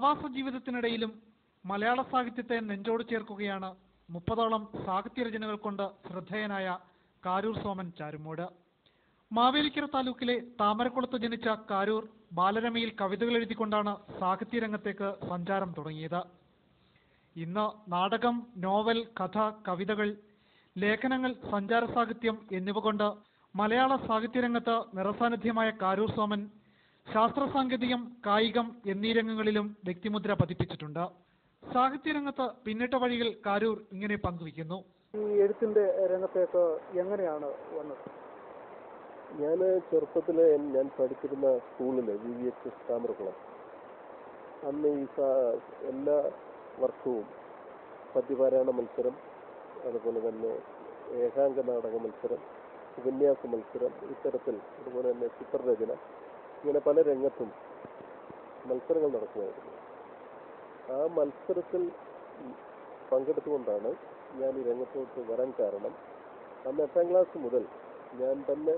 പ്രവാസ ജീവിതത്തിനിടയിലും മലയാള സാഹിത്യത്തെ നെഞ്ചോട് ചേർക്കുകയാണ് 30ഓളം സാഹിത്യരചനകൾ കൊണ്ട് ശ്രദ്ധേയനായ കാരൂർ സോമൻ ചാരുമൂട്. മാവേലിക്കര താലൂക്കിലെ താമരക്കുളത്ത് ജനിച്ച കാരൂർ ബാലരമയിൽ കവിതകൾ എഴുതിക്കൊണ്ടാണ് സാഹിത്യരംഗത്തേക്ക് സഞ്ചാരം തുടങ്ങിയത്. ഇന്ന് നാടകം, നോവൽ, കഥ, കവിതകൾ, ലേഖനങ്ങൾ, സഞ്ചാര സാഹിത്യം എന്നിവ കൊണ്ട് മലയാള സാഹിത്യരംഗത്ത് നിറസാന്നിധ്യമായ കാരൂർ സോമൻ ശാസ്ത്ര സാങ്കേതികം, കായികം എന്നീ രംഗങ്ങളിലും വ്യക്തിമുദ്ര പതിപ്പിച്ചിട്ടുണ്ട്. സാഹിത്യരംഗത്ത് പിന്നിട്ട വഴികൾ കാരൂർ ഇങ്ങനെ പങ്കുവയ്ക്കുന്നു. ഈ എഴുത്തിന്റെ രംഗത്തേക്ക് എങ്ങനെയാണ് വന്നത്? ഞാൻ ചെറുപ്പത്തിൽ ഞാൻ പഠിച്ചിരുന്ന സ്കൂളിൽ VVHS താമരക്കുളം, അന്ന് ഈ എല്ലാ വർഷവും പദ്യപാരായണ മത്സരം, അതുപോലെ തന്നെ ഏകാംഗ നാടക മത്സരം, ഉപന്യാസ മത്സരം, ഇത്തരത്തിൽ അതുപോലെ തന്നെ ചിത്രരചന, ഇങ്ങനെ പല രംഗത്തും മത്സരങ്ങൾ നടക്കുമായിരുന്നു. ആ മത്സരത്തിൽ പങ്കെടുത്തുകൊണ്ടാണ് ഞാൻ ഈ രംഗത്തോട്ട് വരാൻ കാരണം. അന്ന് 8ാം ക്ലാസ് മുതൽ ഞാൻ തന്നെ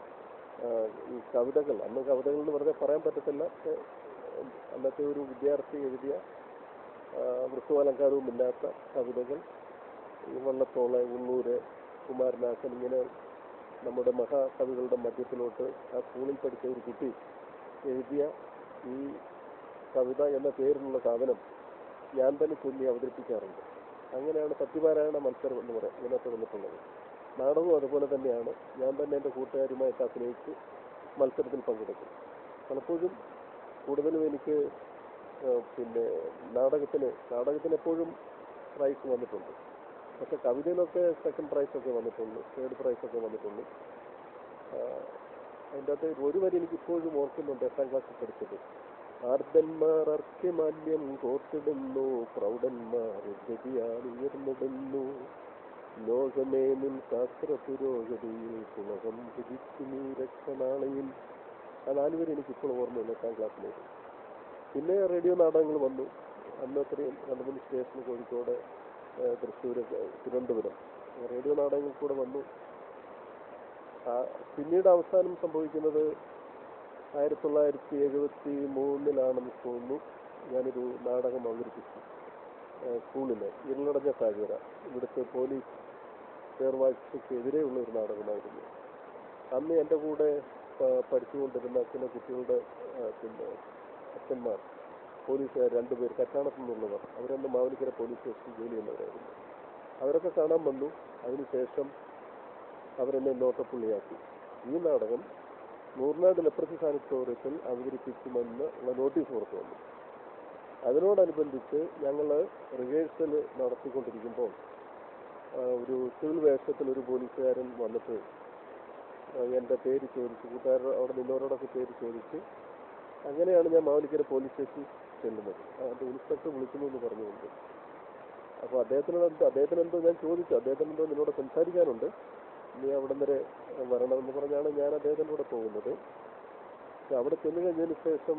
ഈ കവിതകൾ, അന്ന് കവിതകൾ എന്ന് വെറുതെ പറയാൻ പറ്റത്തില്ല, അന്നത്തെ ഒരു വിദ്യാർത്ഥി എഴുതിയ വൃത്തമലങ്കാരവും ഇല്ലാത്ത കവിതകൾ, ഈ വള്ളത്തോള്, ഉള്ളൂര്, കുമാരനാശൻ, ഇങ്ങനെ നമ്മുടെ മഹാകവികളുടെ മധ്യത്തിലോട്ട് ആ സ്കൂളിൽ പഠിച്ച ഒരു കുട്ടി എഴുതിയ ഈ കവിത എന്ന പേരിലുള്ള സാധനം ഞാൻ തന്നെ ചൊല്ലി അവതരിപ്പിക്കാറുണ്ട്. അങ്ങനെയാണ് പദ്യപാരായണ മത്സരം എന്ന് പറയാം ഇതിനകത്ത് വന്നിട്ടുള്ളത്. നാടകവും അതുപോലെ തന്നെയാണ്. ഞാൻ തന്നെ എൻ്റെ കൂട്ടുകാരുമായിട്ട് അഭിനയിച്ച് മത്സരത്തിൽ പങ്കെടുക്കും. പലപ്പോഴും കൂടുതലും എനിക്ക് പിന്നെ നാടകത്തിന് എപ്പോഴും പ്രൈസ് വന്നിട്ടുണ്ട്. പക്ഷെ കവിതയിലൊക്കെ സെക്കൻഡ് പ്രൈസൊക്കെ വന്നിട്ടുണ്ട്, തേർഡ് പ്രൈസൊക്കെ വന്നിട്ടുണ്ട്. അതിൻ്റെ അകത്ത് ഒരു വരി എനിക്ക് ഇപ്പോഴും ഓർക്കുന്നുണ്ട്. 8ാം ക്ലാസ്സിൽ പഠിച്ചത്: ആർദ്രന്മാർ അർഘ്യമാല്യം കോർത്തിടുന്നു, പ്രൗഢന്മാർ ഗതിയാൽ ഉയർന്നിടുന്നു, ലോകമേ നിൻ ശാസ്ത്ര പുരോഗതിയിൽ പുളകം കുതിച്ചു നീ രക്ഷനാളയിൽ. ആ 4 വരെ എനിക്കിപ്പോൾ ഓർമ്മയില്ല 8ാം ക്ലാസ്സിലേക്ക്. പിന്നെ റേഡിയോ നാടകങ്ങൾ വന്നു. അന്ന് അത്രയും 2-3 സ്റ്റേഷൻ, കോഴിക്കോട്, തൃശ്ശൂർ, തിരുവനന്തപുരം റേഡിയോ നാടകങ്ങൾ കൂടെ വന്നു. പിന്നീട് അവസാനം സംഭവിക്കുന്നത് 1973 തോന്നുന്നു. ഞാനൊരു നാടകം അവതരിപ്പിച്ചു സ്കൂളിൽ. ഇരുളടഞ്ഞ താഴ്വര, ഇവിടുത്തെ പോലീസ് ചേർവാഴ്ചയ്ക്കെതിരെയുള്ള ഒരു നാടകമായിരുന്നു. അന്ന് എൻ്റെ കൂടെ പഠിച്ചുകൊണ്ടിരുന്ന ചില കുട്ടികളുടെ പിന്നെ അച്ഛന്മാർ, പോലീസുകാർ 2 പേർ കറ്റാണത്തു നിന്നുള്ളവർ, അവരന്ന് മാവേലിക്കര പോലീസ് സ്റ്റേഷനിൽ ജോലി ചെയ്യുന്നവരായിരുന്നു. അവരൊക്കെ കാണാൻ വന്നു. അതിനുശേഷം അവരെന്നെ നോട്ടപ്പുള്ളിയാക്കി. ഈ നാടകം നൂറിനാട് ലെപ്രസി സാനിറ്റോറിയത്തിൽ അവതരിപ്പിക്കുമെന്ന് ഉള്ള നോട്ടീസ് പുറത്തു വന്നു. അതിനോടനുബന്ധിച്ച് ഞങ്ങൾ റിഹേഴ്സൽ നടത്തിക്കൊണ്ടിരിക്കുമ്പോൾ ഒരു സിവിൽ വേഷത്തിൽ ഒരു പോലീസുകാരൻ വന്നിട്ട് എൻ്റെ പേര് ചോദിച്ചു, കൂട്ടുകാർ അവിടെ നിന്നവരോടൊക്കെ പേര് ചോദിച്ച്, അങ്ങനെയാണ് ഞാൻ മാവേലിക്കര പോലീസ് സ്റ്റേഷനിൽ ചെല്ലുന്നത്. അത് ഇൻസ്പെക്ടർ വിളിക്കുന്നു എന്ന് പറഞ്ഞുകൊണ്ട്. അപ്പോൾ അദ്ദേഹത്തിനെന്തോ ഞാൻ ചോദിച്ചു, അദ്ദേഹത്തിനെന്തോ നിന്നോട് സംസാരിക്കാനുണ്ട്, നീ അവിടെ വരെ വരണമെന്ന് പറഞ്ഞാണ് ഞാൻ അദ്ദേഹത്തിൻ്റെ കൂടെ പോകുന്നത്. പക്ഷെ അവിടെ ചെന്ന് കഴിഞ്ഞതിന് ശേഷം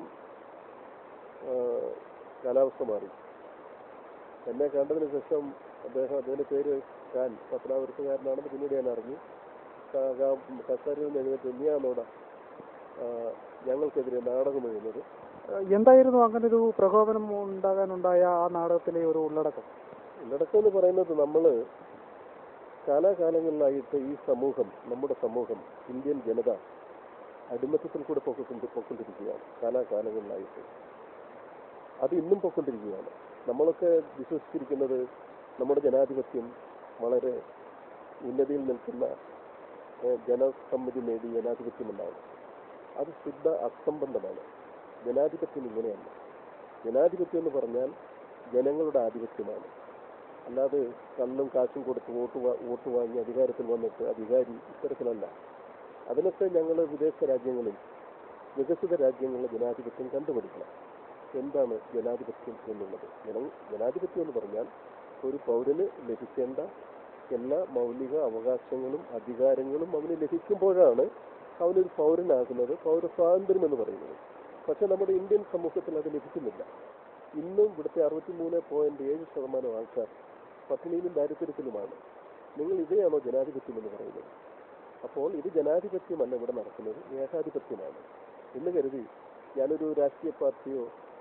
കാലാവസ്ഥ മാറി. എന്നെ കണ്ടതിന് ശേഷം അദ്ദേഹത്തിൻ്റെ പേര് ഖാൻ, പത്തനാപുരത്തുകാരനാണെന്ന് പിന്നീട് ഞാൻ അറിഞ്ഞു. കസേരയിൽ നിന്ന് എഴുന്നേറ്റ്, നീയാണോടാ ഞങ്ങൾക്കെതിരെ നാടകം എഴുതുന്നത്? എന്തായിരുന്നു അങ്ങനെ ഒരു പ്രകോപനം ഉണ്ടാകാനുണ്ടായ ആ നാടകത്തിലെ ഒരു ഉള്ളടക്കം എന്ന് പറയുന്നത്, നമ്മൾ കാലാകാലങ്ങളിലായിട്ട് ഈ സമൂഹം, നമ്മുടെ സമൂഹം, ഇന്ത്യൻ ജനത അടിമത്തത്തിൽ കൂടെ പൊക്കൊണ്ടിരിക്കുകയാണ്. കാലാകാലങ്ങളിലായിട്ട് അത് ഇന്നും പൊക്കൊണ്ടിരിക്കുകയാണ്. നമ്മളൊക്കെ വിശ്വസിച്ചിരിക്കുന്നത് നമ്മുടെ ജനാധിപത്യം വളരെ ഉന്നതിയിൽ നിൽക്കുന്ന ജനസമ്മതി നേടിയ ജനാധിപത്യമെന്നാണ്. അത് ശുദ്ധ അസംബന്ധമാണ്. ജനാധിപത്യം ഇങ്ങനെയല്ല. ജനാധിപത്യം എന്ന് പറഞ്ഞാൽ ജനങ്ങളുടെ ആധിപത്യമാണ്. അല്ലാതെ കള്ളും കാശും കൊടുത്ത് വോട്ട് വാങ്ങി അധികാരത്തിൽ വന്നിട്ട് അധികാരി, ഇത്തരത്തിലല്ല. അതിനൊക്കെ ഞങ്ങൾ വിദേശ രാജ്യങ്ങളിൽ, വികസിത രാജ്യങ്ങളിലെ ജനാധിപത്യം കണ്ടുപിടിക്കണം. എന്താണ് ജനാധിപത്യം എന്നുള്ളത്? ജനാധിപത്യം എന്ന് പറഞ്ഞാൽ ഒരു പൗരന് ലഭിക്കേണ്ട എല്ലാ മൗലിക അവകാശങ്ങളും അധികാരങ്ങളും അവന് ലഭിക്കുമ്പോഴാണ് അവനൊരു പൗരനാകുന്നത്, പൗരസ്വാതന്ത്ര്യം എന്ന് പറയുന്നത്. പക്ഷെ നമ്മുടെ ഇന്ത്യൻ സമൂഹത്തിൽ അത് ലഭിക്കുന്നില്ല. ഇന്നും ഇവിടുത്തെ 63.7% ആൾക്കാർ പട്ടിണിയിലും ദാരിദ്ര്യത്തിലുമാണ്. നിങ്ങൾ ഇതേയാണോ ജനാധിപത്യം എന്ന് പറയുന്നത്? അപ്പോൾ ഇത് ജനാധിപത്യമല്ല ഇവിടെ നടക്കുന്നത്, ഏകാധിപത്യമാണ് എന്ന് കരുതി ഞാനൊരു രാഷ്ട്രീയ പാർട്ടിയോ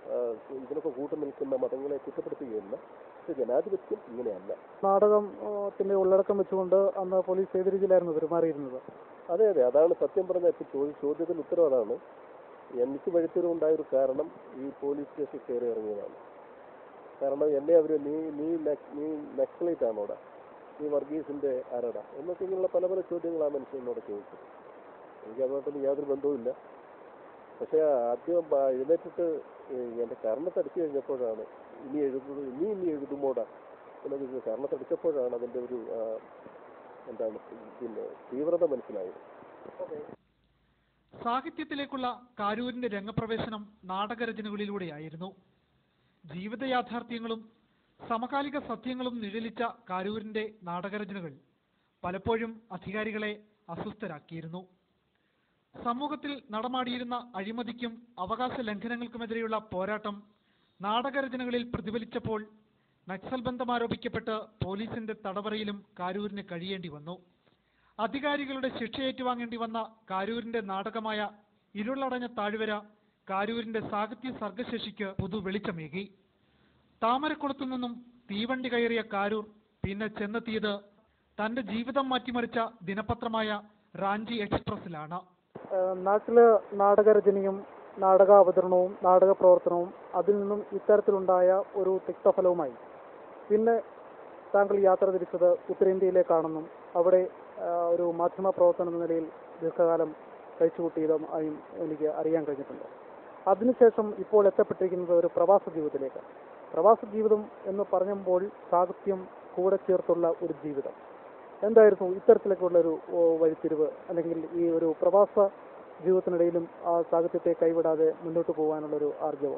ഇതിനൊക്കെ കൂട്ടു നിൽക്കുന്ന മതങ്ങളെ കുറ്റപ്പെടുത്തുകയല്ല. പക്ഷെ ജനാധിപത്യം ഇങ്ങനെയല്ല. നാടകത്തിന്റെ ഉള്ളടക്കം വെച്ചുകൊണ്ട് അന്ന് പോലീസ് ഏത് രീതിയിലായിരുന്നു പെരുമാറിയിരുന്നത്? അതെ, അതാണ് സത്യം പറഞ്ഞ ചോദ്യത്തിന് ഉത്തരം അതാണ്. എനിക്ക് വഴിത്തിരിവുണ്ടായൊരു കാരണം ഈ പോലീസ് സ്റ്റേഷൻ കയറി ഇറങ്ങിയതാണ്. കാരണം എന്നെ അവർ നീ നക്സലൈറ്റ് ആണോടാ, നീ വർഗീസിന്റെ ആരാടാ എന്നൊക്കെ ഇങ്ങനെയുള്ള പല ചോദ്യങ്ങൾ ആ മനുഷ്യനോട് ചോദിച്ചു. എനിക്ക് അതുമായിട്ടൊന്നും യാതൊരു ബന്ധവുമില്ല. പക്ഷേ ആദ്യം എഴുന്നേറ്റിട്ട് എൻ്റെ കർണത്തടിച്ചു കഴിഞ്ഞപ്പോഴാണ് ഇനി എഴുതുമോടാ എന്നൊക്കെ കർണത്തടിച്ചപ്പോഴാണ് അതിൻ്റെ ഒരു എന്താണ് തീവ്രത മനസ്സിലായത്. സാഹിത്യത്തിലേക്കുള്ള കാരൂരിന്റെ രംഗപ്രവേശനം നാടകരചനകളിലൂടെയായിരുന്നു. ജീവിത യാഥാർത്ഥ്യങ്ങളും സമകാലിക സത്യങ്ങളും നിഴലിച്ച കാരൂരിന്റെ നാടകരചനകൾ പലപ്പോഴും അധികാരികളെ അസ്വസ്ഥരാക്കിയിരുന്നു. സമൂഹത്തിൽ നടമാടിയിരുന്ന അഴിമതിക്കും അവകാശ ലംഘനങ്ങൾക്കുമെതിരെയുള്ള പോരാട്ടം നാടകരചനകളിൽ പ്രതിഫലിച്ചപ്പോൾ നക്സൽ ബന്ധം ആരോപിക്കപ്പെട്ട് പോലീസിന്റെ തടവറയിലും കാരൂരിന് കഴിയേണ്ടി വന്നു. അധികാരികളുടെ ശിക്ഷ ഏറ്റുവാങ്ങേണ്ടി വന്ന കാരൂരിന്റെ നാടകമായ ഇരുളടഞ്ഞ താഴ്വര കാരൂരിന്റെ സാഹിത്യ സർഗശേഷിക്ക് പുതു വെളിച്ചമേകി. താമരക്കുളത്തു നിന്നും തീവണ്ടി കയറിയ കാരൂർ പിന്നെ ചെന്നെത്തിയത് തന്റെ ജീവിതം മാറ്റിമറിച്ച ദിനപത്രമായ റാഞ്ചി എക്സ്പ്രസിലാണ്. നാട്ടില് നാടകരചനയും നാടകാവതരണവും നാടക പ്രവർത്തനവും അതിൽ നിന്നും ഇത്തരത്തിലുണ്ടായ ഒരു തിക്തഫലവുമായി പിന്നെ താങ്കൾ യാത്ര തിരിച്ചത് ഉത്തരേന്ത്യയിലേക്കാണെന്നും അവിടെ ഒരു മാധ്യമ പ്രവർത്തന എന്ന നിലയിൽ ദീർഘകാലം കഴിച്ചുകൂട്ടിയതുമായും എനിക്ക് അറിയാൻ കഴിഞ്ഞിട്ടുണ്ട്. അതിനുശേഷം ഇപ്പോൾ എത്തപ്പെട്ടിരിക്കുന്നത് ഒരു പ്രവാസ ജീവിതത്തിലേക്ക്. പ്രവാസ ജീവിതം എന്ന് പറയുമ്പോൾ സാഹിത്യം കൂടെ ചേർത്തുള്ള ഒരു ജീവിതം. എന്തായിരുന്നു ഇത്തരത്തിലേക്കുള്ള ഒരു വഴിത്തിരിവ്, അല്ലെങ്കിൽ ഈ ഒരു പ്രവാസ ജീവിതത്തിനിടയിലും ആ സാഹിത്യത്തെ കൈവിടാതെ മുന്നോട്ട് പോകാനുള്ളൊരു ആർജവം?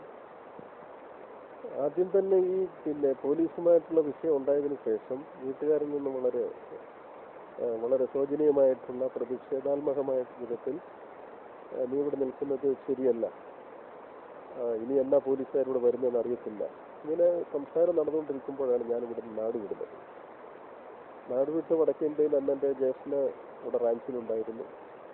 ആദ്യം തന്നെ ഈ പോലീസുമായിട്ടുള്ള വിഷയം ഉണ്ടായതിനു ശേഷം വീട്ടുകാരിൽ നിന്നും വളരെ ശോചനീയമായിട്ടുള്ള പ്രതിഷേധാത്മകമായ വിധത്തിൽ നീ ഇവിടെ നിൽക്കുന്നത് ശരിയല്ല, ഇനി എന്നാ പോലീസുകാരിവിടെ വരുന്നതെന്ന് അറിയത്തില്ല, ഇങ്ങനെ സംസാരം നടന്നുകൊണ്ടിരിക്കുമ്പോഴാണ് ഞാനിവിടെ നാട് വിടുന്നത്. നാട് വിട്ട് വടക്കേന്ത്യയിൽ അന്ന് എൻ്റെ ജ്യേഷ്ഠന് ഇവിടെ റാഞ്ചിയിലുണ്ടായിരുന്നു.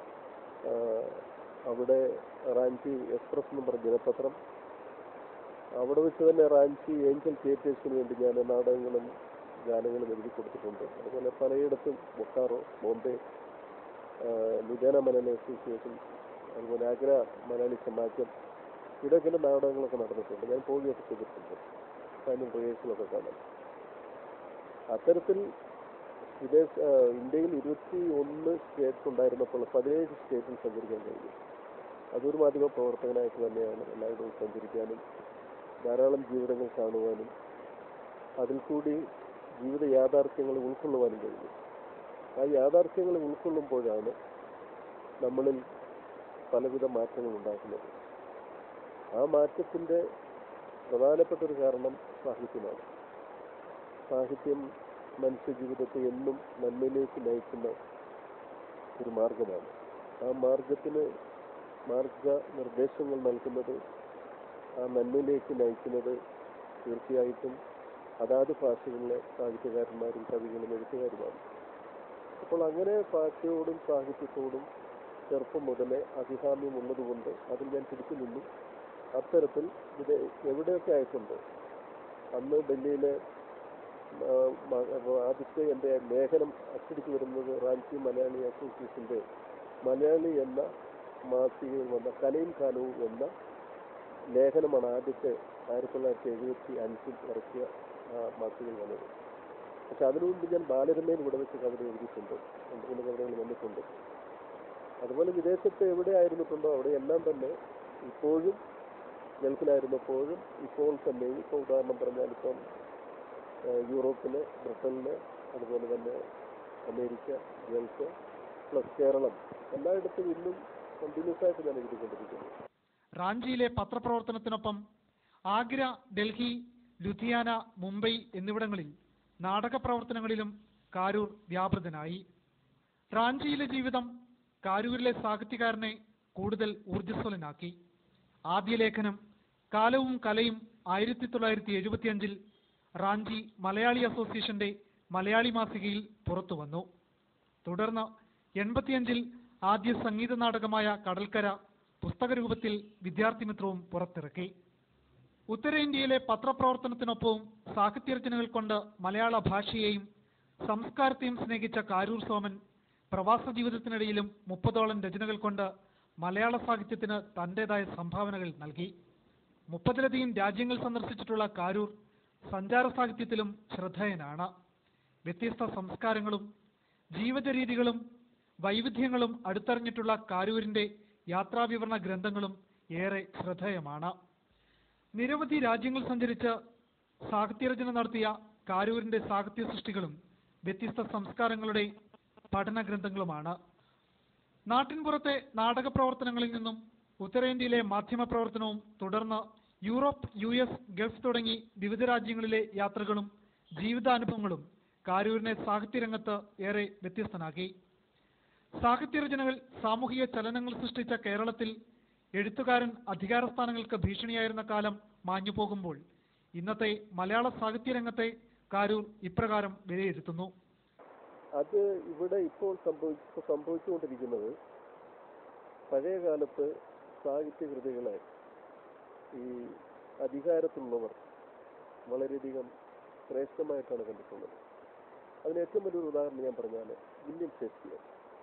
അവിടെ റാഞ്ചി എക്സ്പ്രസ് എന്ന് പറഞ്ഞ ദിനപത്രം, അവിടെ വെച്ച് തന്നെ റാഞ്ചി ഏഞ്ചൽ തിയേറ്റേഴ്സിന് വേണ്ടി ഞാൻ നാടകങ്ങളും ഗാനങ്ങളും എഴുതി കൊടുത്തിട്ടുണ്ട്. അതുപോലെ പലയിടത്തും ബൊക്കാറോ, ബോംബെ, ലുധിയാന മലയാളി അസോസിയേഷൻ, അതുപോലെ ആഗ്ര മലയാളി സമാജം, ഇവിടെയൊക്കെ നാടകങ്ങളൊക്കെ നടന്നിട്ടുണ്ട്. ഞാൻ പോവുകയൊക്കെ ചെയ്തിട്ടുണ്ട്, അതിനും റിഹേഴ്സലൊക്കെ കാണാൻ. അത്തരത്തിൽ ഇന്ത്യയിൽ 21 സ്റ്റേറ്റ്സ് ഉണ്ടായിരുന്നപ്പോൾ 17 സ്റ്റേറ്റിൽ സഞ്ചരിക്കാൻ കഴിഞ്ഞു. അതൊരു മാധ്യമ പ്രവർത്തകനായിട്ട് തന്നെയാണ് എല്ലായിടവും സഞ്ചരിക്കാനും ധാരാളം ജീവിതങ്ങൾ കാണുവാനും അതിൽ കൂടി ജീവിത യാഥാർത്ഥ്യങ്ങൾ ഉൾക്കൊള്ളുവാനും കഴിഞ്ഞു. ആ യാഥാർത്ഥ്യങ്ങൾ ഉൾക്കൊള്ളുമ്പോഴാണ് നമ്മളിൽ പലവിധ മാറ്റങ്ങൾ ഉണ്ടാക്കുന്നത്. ആ മാറ്റത്തിൻ്റെ പ്രധാനപ്പെട്ട ഒരു കാരണം സാഹിത്യമാണ്. സാഹിത്യം മനുഷ്യ ജീവിതത്തെ എന്നും നന്മയിലേക്ക് നയിക്കുന്ന ഒരു മാർഗമാണ്. ആ മാർഗത്തിന് മാർഗനിർദ്ദേശങ്ങൾ നൽകുന്നത്, ആ നന്മയിലേക്ക് നയിക്കുന്നത് തീർച്ചയായിട്ടും അതാത് ഭാഷകളിലെ സാഹിത്യകാരന്മാരും കവികളും എഴുത്തുകാരുമാണ്. അപ്പോൾ അങ്ങനെ ഭാഷയോടും സാഹിത്യത്തോടും ചെറുപ്പം മുതലേ അഭികാമ്യം ഉള്ളതുകൊണ്ട് അതിൽ ഞാൻ പിടിച്ചു നിന്നു. അത്തരത്തിൽ ഇത് എവിടെയൊക്കെ ആയിട്ടുണ്ട്. അന്ന് ഡൽഹിയിലെ ആദ്യത്തെ എൻ്റെ ലേഖനം അച്ചടിച്ചു വരുന്നത് റാഞ്ചി മലയാളി അസോസിയേഷൻ്റെ മലയാളി എന്ന മാസികയിൽ വന്ന കലയും കാലവും എന്ന ലേഖനമാണ് ആദ്യത്തെ 1975 ഇറക്കിയ മാസികയിൽ വന്നത്. പക്ഷെ അതിനു മുമ്പ് ഞാൻ ബാലരമയിൽ ഇവിടെ വെച്ച് കവിത എഴുതിയിട്ടുണ്ട്, 2-3 കവിതകൾ വന്നിട്ടുണ്ട്. അതുപോലെ വിദേശത്ത് എവിടെ ആയിരുന്നിട്ടുണ്ടോ അവിടെയെല്ലാം തന്നെ ഇപ്പോഴും ഗൾഫിലായിരുന്നപ്പോഴും ഇപ്പോൾ തന്നെയും, ഇപ്പോൾ ഉദാഹരണം പറഞ്ഞാൽ ഇപ്പം യൂറോപ്പിൽ, ബ്രിട്ടനിൽ, അതുപോലെ തന്നെ അമേരിക്ക, ഗൾഫ് പ്ലസ് കേരളം, എല്ലായിടത്തും ഇന്നും കണ്ടിന്യൂസ് ആയിട്ട് ഞാൻ എഴുതിക്കൊണ്ടിരിക്കുന്നു. റാഞ്ചിയിലെ പത്രപ്രവർത്തനത്തിനൊപ്പം ആഗ്ര, ഡൽഹി, ലുധിയാന, മുംബൈ എന്നിവിടങ്ങളിൽ നാടക പ്രവർത്തനങ്ങളിലും കാരൂർ വ്യാപൃതനായി. റാഞ്ചിയിലെ ജീവിതം കാരൂരിലെ സാഹിത്യകാരനെ കൂടുതൽ ഊർജ്ജസ്വലനാക്കി. ആദ്യ ലേഖനം കാലവും കലയും 1975 റാഞ്ചി മലയാളി അസോസിയേഷന്റെ മലയാളി മാസികയിൽ പുറത്തു വന്നു. തുടർന്ന് 85 ആദ്യ സംഗീത നാടകമായ കടൽക്കര പുസ്തകരൂപത്തിൽ വിദ്യാർത്ഥി മിത്രവും പുറത്തിറക്കി. ഉത്തരേന്ത്യയിലെ പത്രപ്രവർത്തനത്തിനൊപ്പവും സാഹിത്യരചനകൾ കൊണ്ട് മലയാള ഭാഷയെയും സംസ്കാരത്തെയും സ്നേഹിച്ച കാരൂർ സോമൻ പ്രവാസ ജീവിതത്തിനിടയിലും 30ഓളം രചനകൾ കൊണ്ട് മലയാള സാഹിത്യത്തിന് തൻ്റെതായ സംഭാവനകൾ നൽകി. 30ലധികം രാജ്യങ്ങൾ സന്ദർശിച്ചിട്ടുള്ള കാരൂർ സഞ്ചാര സാഹിത്യത്തിലും ശ്രദ്ധേയനാണ്. വ്യത്യസ്ത സംസ്കാരങ്ങളും ജീവിതരീതികളും വൈവിധ്യങ്ങളും അടുത്തറിഞ്ഞിട്ടുള്ള കാരൂരിൻ്റെ യാത്രാവിവരണ ഗ്രന്ഥങ്ങളും ഏറെ ശ്രദ്ധേയമാണ്. നിരവധി രാജ്യങ്ങൾ സഞ്ചരിച്ച് സാഹിത്യരചന നടത്തിയ കാരൂരിൻ്റെ സാഹിത്യ സൃഷ്ടികളും വ്യത്യസ്ത സംസ്കാരങ്ങളുടെ പഠന ഗ്രന്ഥങ്ങളുമാണ്. നാട്ടിൻപുറത്തെ നാടക പ്രവർത്തനങ്ങളിൽ നിന്നും ഉത്തരേന്ത്യയിലെ മാധ്യമ പ്രവർത്തനവും തുടർന്ന് യൂറോപ്പ്, US, ഗൾഫ് തുടങ്ങി വിവിധ രാജ്യങ്ങളിലെ യാത്രകളും ജീവിതാനുഭവങ്ങളും കാരൂരിനെ സാഹിത്യരംഗത്ത് ഏറെ വ്യത്യസ്തനാക്കി. സാഹിത്യരചനകൾ സാമൂഹിക ചലനങ്ങൾ സൃഷ്ടിച്ച കേരളത്തിൽ എഴുത്തുകാരൻ അധികാരസ്ഥാനങ്ങൾക്ക് ഭീഷണിയായിരുന്ന കാലം മാഞ്ഞു പോകുമ്പോൾ ഇന്നത്തെ മലയാള സാഹിത്യരംഗത്തെ കാരൂർ ഇപ്രകാരം വിലയിരുത്തുന്നു. അത് ഇവിടെ ഇപ്പോൾ സംഭവിച്ചുകൊണ്ടിരിക്കുന്നത് പഴയ കാലത്ത് സാഹിത്യകൃതികളെ ഈ അധികാരത്തിലുള്ളവർ വളരെയധികം ശ്രേഷ്ഠമായിട്ടാണ് കണ്ടിട്ടുള്ളത്. അതിന് ഏറ്റവും വലിയൊരു ഉദാഹരണം ഞാൻ പറഞ്ഞാൽ വില്യം ഷേക്സ്പിയർ.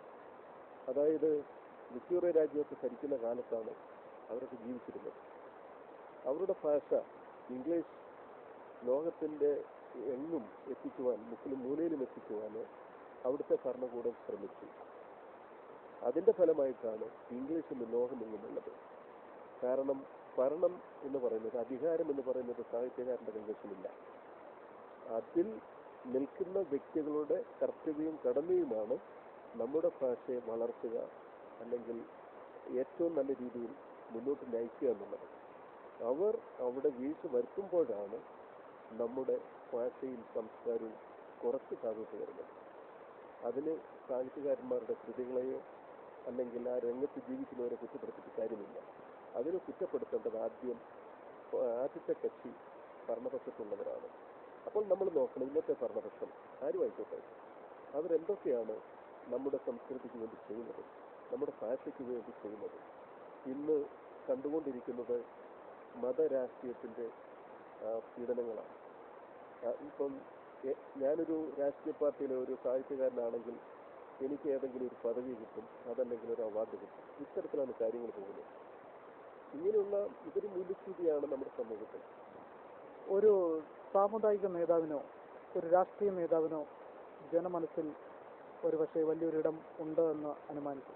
അതായത് വിക്ടോറിയ രാജ്യമൊക്കെ ഭരിക്കുന്ന കാലത്താണ് അവരൊക്കെ ജീവിച്ചിരുന്നത്. അവരുടെ ഭാഷ ഇംഗ്ലീഷ് ലോകത്തിൻ്റെ എങ്ങും എത്തിക്കുവാൻ, മുക്കിലും മൂലയിലും എത്തിക്കുവാൻ അവിടുത്തെ ഭരണകൂടം ശ്രമിച്ചു. അതിൻ്റെ ഫലമായിട്ടാണ് ഇംഗ്ലീഷ് ഇന്ന് ലോകമെങ്ങുമുള്ളത്. കാരണം ഭരണം എന്ന് പറയുന്നത്, അധികാരം എന്ന് പറയുന്നത് സാഹിത്യകാരൻ്റെ കൈവശമില്ല. അതിൽ നിൽക്കുന്ന വ്യക്തികളുടെ കർത്തവ്യവും കടമയുമാണ് നമ്മുടെ ഭാഷയെ വളർത്തുക, അല്ലെങ്കിൽ ഏറ്റവും നല്ല രീതിയിൽ മുന്നോട്ട് നയിക്കുക എന്നുള്ളത്. അവർ അവിടെ വീഴ്ച വരുത്തുമ്പോഴാണ് നമ്മുടെ ഭാഷയും സംസ്കാരവും കുറച്ച് താഴോട്ട് വരുന്നത്. അതിന് സാഹിത്യകാരന്മാരുടെ കൃതികളെയോ അല്ലെങ്കിൽ ആ രംഗത്ത് ജീവിക്കുന്നവരെ കുറ്റപ്പെടുത്തിയിട്ട് കാര്യമില്ല. അതിന് കുറ്റപ്പെടുത്തേണ്ടത് ആദ്യത്തെ കക്ഷി ഭരണപക്ഷത്തുള്ളവരാണ്. അപ്പോൾ നമ്മൾ നോക്കണം, ഇന്നത്തെ ഭരണപക്ഷം ആരും ആയിക്കോട്ടെ, അവരെന്തൊക്കെയാണ് നമ്മുടെ സംസ്കൃതിക്ക് വേണ്ടി ചെയ്യുന്നത്, നമ്മുടെ ഭാഷയ്ക്ക് വേണ്ടി ചെയ്യുന്നത്. ഇന്ന് കണ്ടുകൊണ്ടിരിക്കുന്നത് മതരാഷ്ട്രീയത്തിൻ്റെ പീഡനങ്ങളാണ്. ഇപ്പം ഞാനൊരു രാഷ്ട്രീയ പാർട്ടിയിലെ ഒരു സാഹിത്യകാരനാണെങ്കിൽ എനിക്ക് ഏതെങ്കിലും ഒരു പദവി കിട്ടും, അതല്ലെങ്കിൽ ഒരു അവാർഡ് കിട്ടും. ഇത്തരത്തിലാണ് കാര്യങ്ങൾ പോകുന്നത്. ഇങ്ങനെയുള്ള ഇതൊരു മൂല്യസ്ഥിതിയാണ് നമ്മുടെ സമൂഹത്തിൽ. ഒരു സാമുദായിക നേതാവിനോ ഒരു രാഷ്ട്രീയ നേതാവിനോ ജനമനസ്സിൽ ഒരുപക്ഷെ വലിയൊരിടം ഉണ്ട് എന്ന് അനുമാനിക്കും.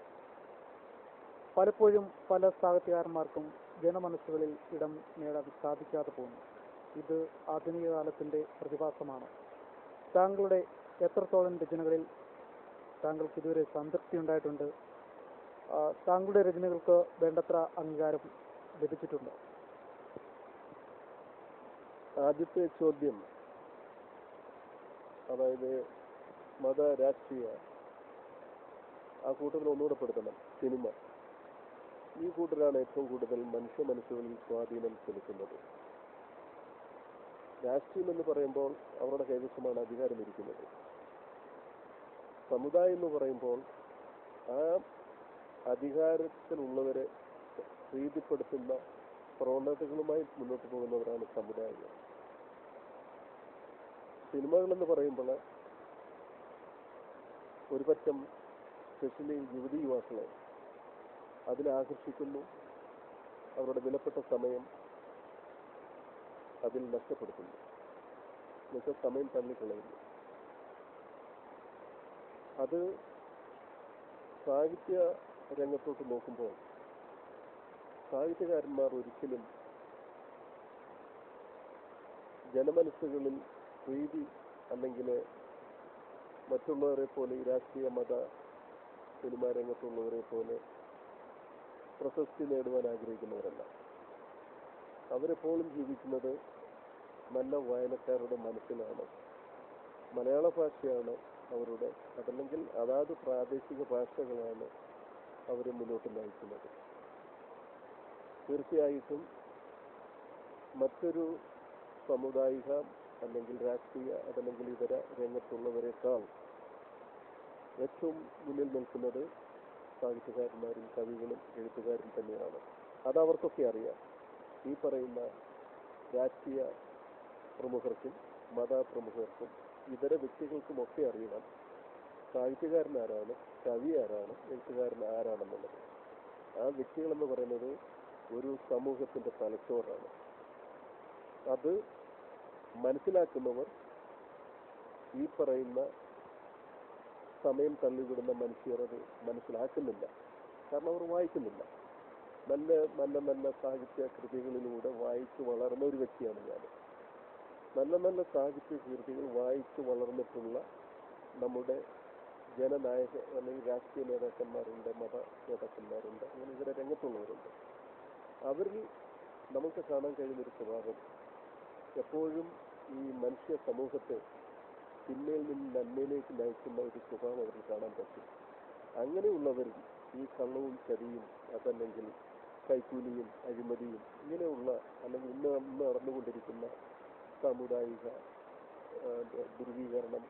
പലപ്പോഴും പല സാഹിത്യകാരന്മാർക്കും ജനമനസ്സുകളിൽ ഇടം നേടാൻ സാധിക്കാതെ പോകുന്നു. ഇത് ആധുനിക കാലത്തിൻ്റെ പ്രതിഭാസമാണ്. താങ്കളുടെ എത്രത്തോളം രചനകളിൽ താങ്കൾക്ക് ഇതുവരെ സംതൃപ്തി ഉണ്ടായിട്ടുണ്ട്? താങ്കളുടെ രചനകൾക്ക് വേണ്ടത്ര അംഗീകാരം ലഭിച്ചിട്ടുണ്ടോ? ആദ്യത്തെ ചോദ്യം, അതായത് മത രാഷ്ട്രീയ, ആ കൂട്ടത്തിൽ ഒന്നുകൂടെ പെടുത്തണം. സിനിമ, ഈ കൂട്ടരാണ് ഏറ്റവും കൂടുതൽ മനുഷ്യ മനസ്സുകളിൽ സ്വാധീനം ചെലുത്തുന്നത്. രാഷ്ട്രീയം എന്ന് പറയുമ്പോൾ അവരുടെ കൈവശമാണ് അധികാരം ഇരിക്കുന്നത്. സമുദായം എന്ന് പറയുമ്പോൾ ആ അധികാരത്തിലുള്ളവരെ പ്രീതിപ്പെടുത്തുന്ന പ്രവണതകളുമായി മുന്നോട്ട് പോകുന്നവരാണ് സമുദായങ്ങൾ. സിനിമകളെന്ന് പറയുമ്പോൾ ഒരു പറ്റം സ്പെഷ്യലി യുവതി യുവാക്കളെ അതിലാകർഷിക്കുന്നു. അവരുടെ വിലപ്പെട്ട സമയം അതിൽ നഷ്ടപ്പെടുത്തുന്നു, എന്നുവെച്ചാൽ സമയം തള്ളിക്കളയുന്നു. അത് സാഹിത്യ രംഗത്തോട്ട് നോക്കുമ്പോൾ സാഹിത്യകാരന്മാർ ഒരിക്കലും ജനമനസ്സുകളിൽ പ്രീതി അല്ലെങ്കിൽ മറ്റുള്ളവരെ പോലെ ഈ രാഷ്ട്രീയ മത സിനിമാ രംഗത്തുള്ളവരെ പോലെ പ്രശസ്തി നേടുവാൻ ആഗ്രഹിക്കുന്നവരല്ല. അവരെപ്പോഴും ജീവിക്കുന്നത് നല്ല വായനക്കാരുടെ മനസ്സിലാണ്. മലയാള ഭാഷയാണ് അവരുടെ, അതല്ലെങ്കിൽ അതാത് പ്രാദേശിക ഭാഷകളാണ് അവരെ മുന്നോട്ട് നയിക്കുന്നത്. തീർച്ചയായിട്ടും മറ്റൊരു സാമുദായിക അല്ലെങ്കിൽ രാഷ്ട്രീയ അതല്ലെങ്കിൽ ഇതര രംഗത്തുള്ളവരെക്കാൾ ഏറ്റവും മുന്നിൽ നിൽക്കുന്നത് സാഹിത്യകാരന്മാരും കവികളും എഴുത്തുകാരും തന്നെയാണ്. അതവർക്കൊക്കെ അറിയാം. ഈ പറയുന്ന രാഷ്ട്രീയ പ്രമുഖർക്കും മതപ്രമുഖർക്കും ഇതര വ്യക്തികൾക്കുമൊക്കെ അറിയണം സാഹിത്യകാരൻ ആരാണ്, കവി ആരാണ്, എഴുത്തുകാരൻ ആരാണെന്നുള്ളത്. ആ വ്യക്തികളെന്ന് പറയുന്നത് ഒരു സമൂഹത്തിൻ്റെ തലച്ചോറാണ്. അത് മനസ്സിലാക്കുന്നവർ ഈ പറയുന്ന സമയം തള്ളിവിടുന്ന മനുഷ്യർ അത് മനസ്സിലാക്കുന്നില്ല. കാരണം അവർ വായിക്കുന്നില്ല. നല്ല നല്ല നല്ല സാഹിത്യ കൃതികളിലൂടെ വായിച്ച് വളർന്ന ഒരു വ്യക്തിയാണ് ഞാൻ. നല്ല നല്ല സാഹിത്യ കൃതികൾ വായിച്ച് വളർന്നിട്ടുള്ള നമ്മുടെ ജനനായക അല്ലെങ്കിൽ രാഷ്ട്രീയ നേതാക്കന്മാരുണ്ട്, മത നേതാക്കന്മാരുണ്ട്, അങ്ങനെ ഇതര രംഗത്തുള്ളവരുണ്ട്. അവരിൽ നമുക്ക് കാണാൻ കഴിയുന്നൊരു സ്വഭാവം എപ്പോഴും ഈ മനുഷ്യ സമൂഹത്തെ തിന്മയിൽ നിന്ന് നന്മയിലേക്ക് നയിക്കുന്ന ഒരു സ്വഭാവം അവരിൽ കാണാൻ പറ്റും. അങ്ങനെയുള്ളവരിൽ ഈ കള്ളവും ചതിയും അതല്ലെങ്കിൽ കൈക്കൂലിയും അഴിമതിയും ഇങ്ങനെയുള്ള അല്ലെങ്കിൽ ഇന്ന് നടന്നുകൊണ്ടിരിക്കുന്ന സാമുദായിക ധ്രുവീകരണം,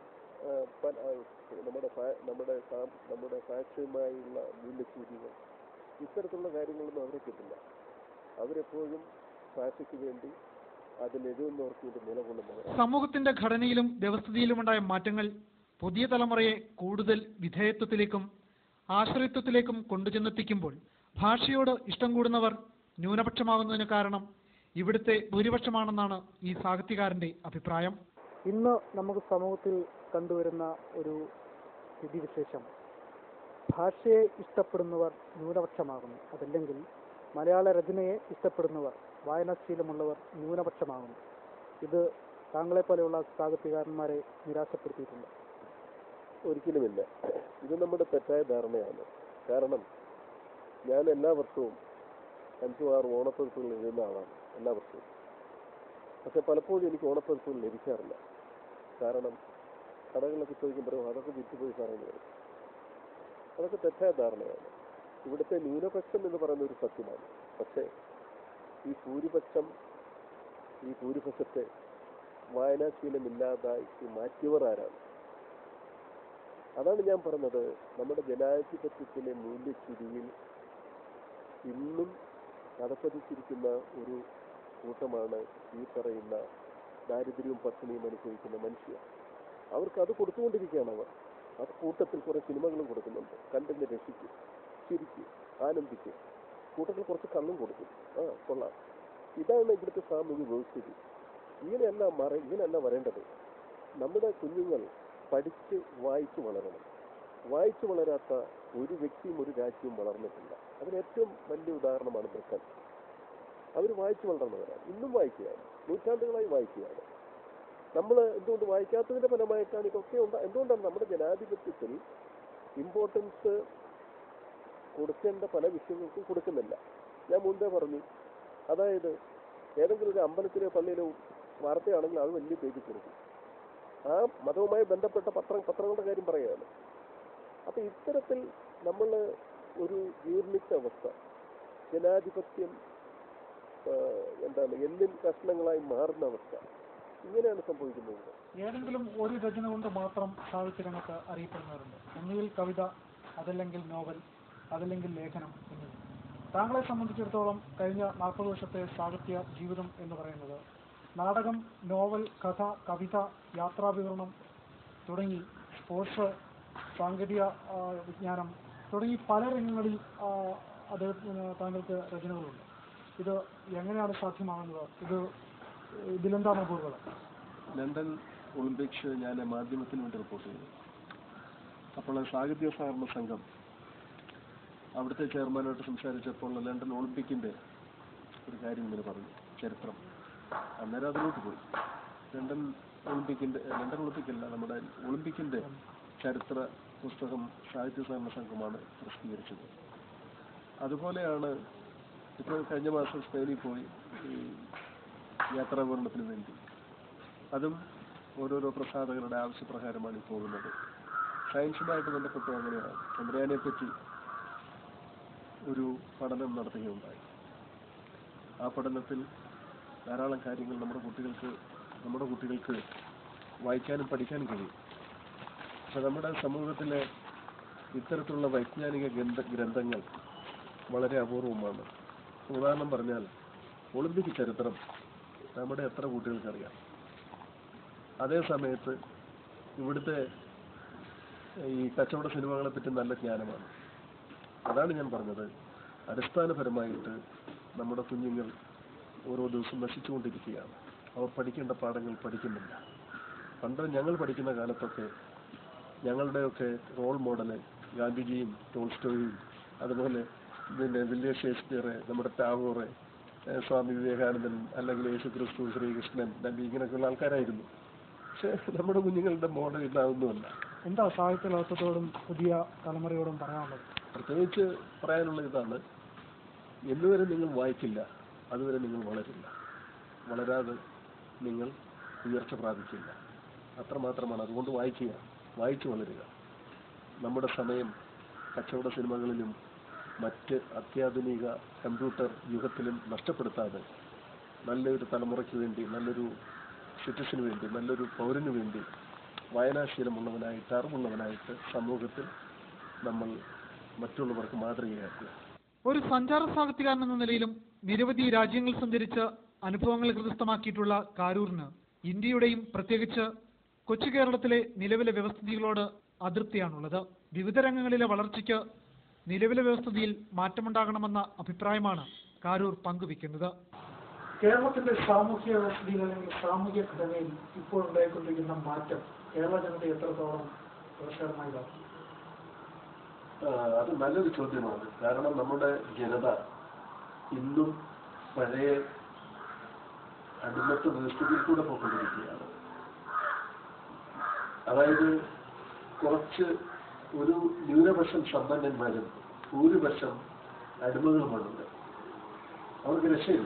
നമ്മുടെ സാക്ഷ്യമായുള്ള മൂല്യച്യൂതികൾ, ഇത്തരത്തിലുള്ള കാര്യങ്ങളൊന്നും അവരെ കിട്ടില്ല. അവരെപ്പോഴും ഫാഷയ്ക്ക് വേണ്ടി അതിലെഴുതുന്നവർക്ക് വേണ്ടി നിലകൊള്ളുന്നവർ. സമൂഹത്തിന്റെ ഘടനയിലും വ്യവസ്ഥിതിയിലുമുണ്ടായ മാറ്റങ്ങൾ പുതിയ തലമുറയെ കൂടുതൽ വിധേയത്വത്തിലേക്കും ആശ്രയത്വത്തിലേക്കും കൊണ്ടുചെന്നെത്തിക്കുമ്പോൾ ഭാഷയോട് ഇഷ്ടം കൂടുന്നവർ ന്യൂനപക്ഷമാകുന്നതിന് കാരണം ഇവിടുത്തെ ഭൂരിപക്ഷമാണെന്നാണ് ഈ സാഹിത്യകാരന്റെ അഭിപ്രായം. ഇന്ന് നമുക്ക് സമൂഹത്തിൽ കണ്ടുവരുന്ന ഒരു സ്ഥിതിവിശേഷം, ഭാഷയെ ഇഷ്ടപ്പെടുന്നവർ ന്യൂനപക്ഷമാകുന്നു. അതല്ലെങ്കിൽ മലയാള രചനയെ ഇഷ്ടപ്പെടുന്നവർ, വായനാശീലമുള്ളവർ ന്യൂനപക്ഷമാകുന്നു. ഇത് താങ്കളെപ്പോലെയുള്ള സാഹിത്യകാരന്മാരെ നിരാശപ്പെടുത്തിയിട്ടുണ്ട്? ഒരിക്കലുമില്ല. ഇത് നമ്മുടെ തെറ്റായ ധാരണയാണ്. കാരണം ഞാൻ എല്ലാ വർഷവും 5-6 ഓണപ്പതിപ്പുകൾ എഴുതുന്ന ആളാണ്, എല്ലാ വർഷവും. പക്ഷെ പലപ്പോഴും എനിക്ക് ഓണപ്പതിപ്പുകൾ ലഭിക്കാറില്ല. കാരണം കടകളിലൊക്കെ ചോദിക്കുമ്പോഴും അതൊക്കെ വിറ്റുപോയി സാറെന്ന് പറയും. അതൊക്കെ തെറ്റായ ധാരണയാണ്. ഇവിടുത്തെ ന്യൂനപക്ഷം എന്ന് പറയുന്ന ഒരു സത്യമാണ്. പക്ഷേ ഈ ഭൂരിപക്ഷത്തെ വായനാശീലമില്ലാതാക്കി മാറ്റിയവർ ആരാണ്? അതാണ് ഞാൻ പറഞ്ഞത്. നമ്മുടെ ജനാധിപത്യത്തിലെ മൂല്യച്യുതിയിൽ ഇന്നും അതപ്പതിച്ചിരിക്കുന്ന ഒരു കൂട്ടമാണ് ഈ പറയുന്ന ദാരിദ്ര്യവും പട്ടിണിയും അനുഭവിക്കുന്ന മനുഷ്യർ. അവർക്കത് കൊടുത്തുകൊണ്ടിരിക്കുകയാണ് അവർ. അത് കൂട്ടത്തിൽ കുറേ സിനിമകളും കൊടുക്കുന്നുണ്ട്. കണ്ടിന് രസിക്കും, ചിരിക്കും, ആനന്ദിക്കും. കൂട്ടത്തിൽ കുറച്ച് കള്ളും കൊടുക്കും. കൊള്ളാം. ഇതാണ് ഇവിടുത്തെ സാമൂഹിക വ്യവസ്ഥിതി. ഇങ്ങനെയല്ല വരേണ്ടത്. നമ്മുടെ കുഞ്ഞുങ്ങൾ പഠിച്ച് വായിച്ച് വളരണം. വായിച്ചു വളരാത്ത ഒരു വ്യക്തിയും ഒരു രാജ്യവും വളർന്നിട്ടില്ല. അതിന് ഏറ്റവും വലിയ ഉദാഹരണമാണ് ബ്രിട്ടൻ. അവർ വായിച്ചു വളർന്നവരാണ്, ഇന്നും വായിക്കുകയാണ്, നൂറ്റാണ്ടുകളായി വായിക്കുകയാണ്. നമ്മൾ എന്തുകൊണ്ട് വായിക്കാത്തതിൻ്റെ ഫലമായിട്ടാണ് ഇതൊക്കെ എന്തുകൊണ്ടാണ് നമ്മുടെ ജനാധിപത്യത്തിൽ ഇമ്പോർട്ടൻസ് കൊടുക്കേണ്ട പല വിഷയങ്ങൾക്കും കൊടുക്കുന്നില്ല. ഞാൻ മുൻപേ പറഞ്ഞു, അതായത് ഏതെങ്കിലും ഒരു അമ്പലത്തിലോ പള്ളിയിലോ വാർത്തയാണെങ്കിൽ അത് വലിയ പേജ് കൊടുക്കും. ആ മതവുമായി ബന്ധപ്പെട്ട പത്രങ്ങളുടെ കാര്യം പറയുകയാണ്. അപ്പം ഇത്തരത്തിൽ നമ്മൾ ഒരു ജീർണിച്ച അവസ്ഥ, ജനാധിപത്യം എല്ലിൻ കഷ്ണങ്ങളായി മാറുന്ന അവസ്ഥ, ഇങ്ങനെയാണ് സംഭവിക്കുന്നത്. ഏതെങ്കിലും ഒരു രചന കൊണ്ട് മാത്രം സാഹിത്യരംഗത്ത് അറിയപ്പെടുന്നവരുണ്ട്. ഒന്നുകിൽ കവിത, അതല്ലെങ്കിൽ നോവൽ, അതല്ലെങ്കിൽ ലേഖനം എന്നിവ. താങ്കളെ സംബന്ധിച്ചിടത്തോളം കഴിഞ്ഞ 40 വർഷത്തെ സാഹിത്യ ജീവിതം എന്ന് പറയുന്നത് നാടകം, നോവൽ, കഥ, കവിത, യാത്രാവിവരണം തുടങ്ങി സ്പോർട്സ്, സാങ്കേതിക വിജ്ഞാനം തുടങ്ങി പല രംഗങ്ങളിൽ താങ്കൾക്ക് രചനകളുണ്ട്. ഇത് എങ്ങനെയാണ് സാധ്യമാകുന്നത്? ഇതിലെന്താണ് അപൂർവത? ലണ്ടൻ ഒളിമ്പിക്സ് ഞാൻ മാധ്യമത്തിന് വേണ്ടി റിപ്പോർട്ട് ചെയ്തു. അപ്പോൾ സാഹിത്യ സഹകരണ സംഘം അവിടുത്തെ ചെയർമാനായിട്ട് സംസാരിച്ചപ്പോൾ ലണ്ടൻ ഒളിമ്പിക്കിൻ്റെ ഒരു കാര്യം ഇങ്ങനെ പറഞ്ഞു, ചരിത്രം. അന്നേരം അതിലോട്ട് പോയി. ലണ്ടൻ ഒളിമ്പിക്കല്ല, നമ്മുടെ ഒളിമ്പിക്കിൻ്റെ ചരിത്ര പുസ്തകം സാഹിത്യ സഹകരണ സംഘമാണ് പ്രസിദ്ധീകരിച്ചത്. അതുപോലെയാണ് ഇപ്പോൾ കഴിഞ്ഞ മാസം സ്പെയിനിൽ പോയി ഈ യാത്രാവിവരണത്തിന് വേണ്ടി. അതും ഓരോരോ പ്രസാധകരുടെ ആവശ്യപ്രകാരമാണ് ഈ പോകുന്നത്. സയൻസുമായിട്ട് ബന്ധപ്പെട്ട് അങ്ങനെയാണ്. ചന്ദ്രയാനെപ്പറ്റി ഒരു പഠനം നടത്തുകയുണ്ടായി. ആ പഠനത്തിൽ ധാരാളം കാര്യങ്ങൾ നമ്മുടെ കുട്ടികൾക്ക് വായിക്കാനും പഠിക്കാനും കഴിയും. പക്ഷെ നമ്മുടെ സമൂഹത്തിലെ ഇത്തരത്തിലുള്ള വൈജ്ഞാനിക ഗ്രന്ഥങ്ങൾ വളരെ അപൂർവമാണ്. ഉദാഹരണം പറഞ്ഞാൽ ഒളിമ്പിക് ചരിത്രം നമ്മുടെ എത്ര കുട്ടികൾക്കറിയാം? അതേ സമയത്ത് ഇവിടുത്തെ ഈ കച്ചവട സിനിമകളെ പറ്റി നല്ല ജ്ഞാനമാണ്. അതാണ് ഞാൻ പറഞ്ഞത്, അടിസ്ഥാനപരമായിട്ട് നമ്മുടെ കുഞ്ഞുങ്ങൾ ഓരോ ദിവസവും നശിച്ചുകൊണ്ടിരിക്കുകയാണ്. അവർ പഠിക്കേണ്ട പാഠങ്ങൾ പഠിക്കുന്നില്ല. പണ്ട് ഞങ്ങൾ പഠിക്കുന്ന കാലത്തൊക്കെ ഞങ്ങളുടെയൊക്കെ റോൾ മോഡല് ഗാന്ധിജിയും ടോൾസ്റ്റോയും അതുപോലെ വില്യം ഷേക്സ്പിയർ, നമ്മുടെ ടാഗോർ, സ്വാമി വിവേകാനന്ദൻ, അല്ലെങ്കിൽ യേശുക്രിസ്തു, ശ്രീകൃഷ്ണൻ, നബി, ഇങ്ങനെയൊക്കെയുള്ള ആൾക്കാരായിരുന്നു. പക്ഷെ നമ്മുടെ കുഞ്ഞുങ്ങളുടെ മോഡൽ ഇതാവുന്നുമല്ല. എന്താ സാഹിത്യ ലോകത്തോടും പുതിയ തലമുറയോടും പറയാനുള്ളത്? പ്രത്യേകിച്ച് പറയാനുള്ള ഇതാണ്, എന്നുവരെ നിങ്ങൾ വായിക്കില്ല അതുവരെ നിങ്ങൾ വളരില്ല. വളരാതെ നിങ്ങൾ ഉയർച്ച പ്രാപിക്കില്ല. അത്രമാത്രമാണ്. അതുകൊണ്ട് വായിക്കുക, വായിച്ചു വളരുക. നമ്മുടെ സമയം കച്ചവട സിനിമകളിലും മറ്റ് അത്യാധുനിക കമ്പ്യൂട്ടർ യുഗത്തിലും നഷ്ടപ്പെടുത്താതെ നല്ലൊരു തലമുറയ്ക്ക് വേണ്ടി, നല്ലൊരു സിറ്റിസന് വേണ്ടി, നല്ലൊരു പൗരന് വേണ്ടി വായനാശീലമുള്ളവനായിട്ട്, അറിവുള്ളവനായിട്ട് സമൂഹത്തിൽ നമ്മൾ മറ്റുള്ളവർക്ക് മാതൃകയാക്കുക. ഒരു സഞ്ചാര സാഹിത്യകാരൻ എന്ന നിലയിലും നിരവധി രാജ്യങ്ങൾ സഞ്ചരിച്ച് അനുഭവങ്ങൾ ഹൃദയസ്ഥമാക്കിയിട്ടുള്ള കാരൂരിന് ഇന്ത്യയുടെയും പ്രത്യേകിച്ച് കൊച്ചു കേരളത്തിലെ നിലവിലെ വ്യവസ്ഥിതികളോട് അതൃപ്തിയാണുള്ളത്. വിവിധ രംഗങ്ങളിലെ വളർച്ചയ്ക്ക് നിലവിലെ വ്യവസ്ഥിതിയിൽ മാറ്റമുണ്ടാകണമെന്ന അഭിപ്രായമാണ് കാരൂർ പങ്കുവെക്കുന്നത്. കേരളത്തിന്റെ സാമൂഹ്യ വ്യവസ്ഥിതിയിൽ അല്ലെങ്കിൽ സാമൂഹ്യ ഘടനയിൽ ഇപ്പോൾ ഉണ്ടായിക്കൊണ്ടിരിക്കുന്ന മാറ്റം കേരള ജനത എത്രത്തോളം ദോഷകരമായി കാണും? അത് നല്ലൊരു ചോദ്യമാണ്. കാരണം നമ്മുടെ ജനത ഇന്നും പഴയ അടിമത്ത വ്യവസ്ഥയിൽ കൂടെ പോയിക്കൊണ്ടിരിക്കുകയാണ്. അതായത് കുറച്ച് ഒരു ന്യൂനപക്ഷം സമ്പന്നന്മാരും ഭൂരിപക്ഷം അടിമകളുമുണ്ട്. അവർക്ക് രക്ഷയില്ല.